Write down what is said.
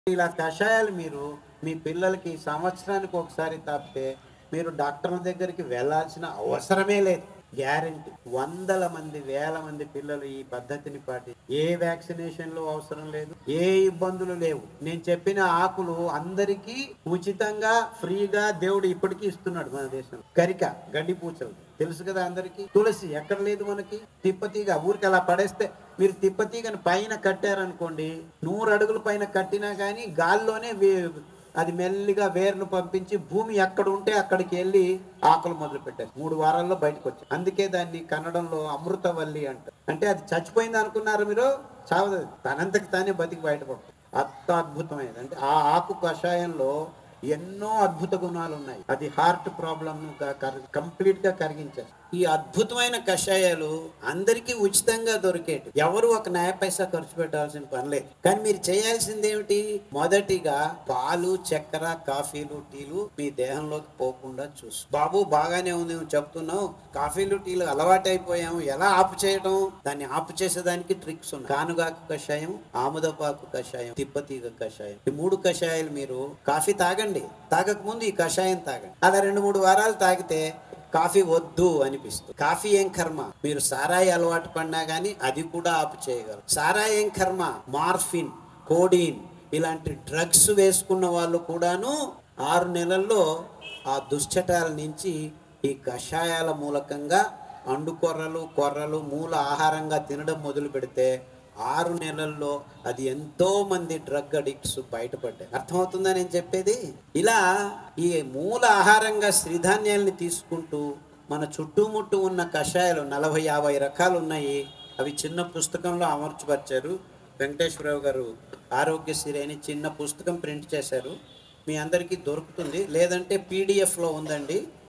ఇలా కషాయాలు మీరు మీ పిల్లలకి సంవత్సరానికి ఒకసారి తప్పితే మీరు డాక్టర్ల దగ్గరికి వెళ్ళాల్సిన అవసరమే లేదు. గ్యారెంటీ. వందల మంది, వేల మంది పిల్లలు ఈ పద్ధతిని పాటి ఏ వ్యాక్సినేషన్లు అవసరం లేదు, ఏ ఇబ్బందులు లేవు. నేను చెప్పిన ఆకులు అందరికీ ఉచితంగా ఫ్రీగా దేవుడు ఇప్పటికీ ఇస్తున్నాడు మన దేశంలో. కరిక, గడ్డి పూచలు తెలుసు కదా అందరికీ. తులసి ఎక్కడ లేదు మనకి. తిప్పతీగ ఊరికి అలా పడేస్తే, మీరు తిప్పతీగని పైన కట్టారనుకోండి, 100 అడుగుల పైన కట్టినా కానీ గాల్లోనే అది మెల్లిగా వేర్లు పంపించి భూమి ఎక్కడ ఉంటే అక్కడికి వెళ్ళి ఆకులు మొదలు పెట్టారు. 3 వారాల్లో బయటకు వచ్చాయి. అందుకే దాన్ని కన్నడంలో అమృతవల్లి అంటారు. అంటే అది చచ్చిపోయింది అనుకున్నారు మీరు, చావదు, తనంతకి తానే బతికి బయటపడుతుంది. అంత అద్భుతమైనది. అంటే ఆ ఆకు కషాయంలో ఎన్నో అద్భుత గుణాలు ఉన్నాయి. అది హార్ట్ ప్రాబ్లమ్ కంప్లీట్ గా కరిగించేది. ఈ అద్భుతమైన కషాయాలు అందరికీ ఉచితంగా దొరికేటి. ఎవరు ఒక నయా పైసా ఖర్చు పెట్టాల్సిన పనిలేదు. కానీ మీరు చేయాల్సింది ఏమిటి? మొదటిగా పాలు, చక్కెర, కాఫీలు, టీలు మీ దేహంలోకి పోకుండా చూసు. బాబు బాగానే ఉంది చెప్తున్నావు, కాఫీలు టీలు అలవాటు అయిపోయాము, ఎలా ఆపు చేయడం? దాన్ని ఆపు చేసేదానికి ట్రిక్స్ ఉన్నాయి. కానుగాకు కషాయం, ఆముదపాకు కషాయం, తిప్పతీగ కషాయం. ఈ 3 కషాయాలు మీరు కాఫీ తాగండి, తాగక ముందు ఈ కషాయం తాగండి. అలా 2-3 వారాలు తాగితే కాఫీ వద్దు అనిపిస్తుంది. కాఫీ ఏం కర్మ, మీరు సారాయి అలవాటు పడినా కానీ అది కూడా ఆపు చేయగలరు. సారాయి ఏం కర్మ, మార్ఫిన్, కోడీన్ ఇలాంటి డ్రగ్స్ వేసుకున్న వాళ్ళు కూడాను 6 నెలల్లో ఆ దుశ్చటాల నుంచి ఈ కషాయాల మూలకంగా కొర్రలు మూల ఆహారంగా తినడం మొదలు పెడితే 6 నెలల్లో అది ఎంతో మంది డ్రగ్ అడిక్ట్స్ బయటపడ్డాయి. అర్థమవుతుందా నేను చెప్పేది? ఇలా ఈ మూల ఆహారంగా సిరిధాన్యాలని తీసుకుంటూ మన చుట్టుముట్టు ఉన్న కషాయాలు 40-50 రకాలు ఉన్నాయి. అవి చిన్న పుస్తకంలో అమర్చపరిచారు. వెంకటేశ్వరరావు గారు ఆరోగ్యశ్రీ అని చిన్న పుస్తకం ప్రింట్ చేశారు. మీ అందరికీ దొరుకుతుంది, లేదంటే పీడిఎఫ్లో ఉందండి.